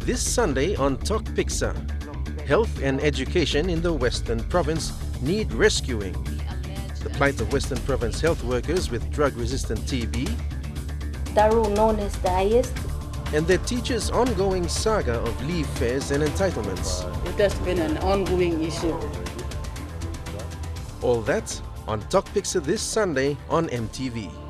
This Sunday on Talk Pixa, health and education in the Western Province need rescuing. The plight of Western Province health workers with drug-resistant TB, Daru known as the highest. and their teachers' ongoing saga of leave fares and entitlements. It has been an ongoing issue. All that on Talk Pixa this Sunday on MTV.